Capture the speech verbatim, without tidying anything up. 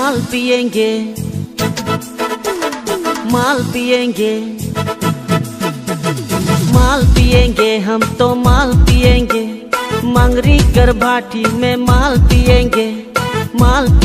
माल पिएंगे, माल पिएंगे, माल पिएंगे, हम तो माल पिएंगे। मंगरी कर भाटी में माल पिएंगे, माल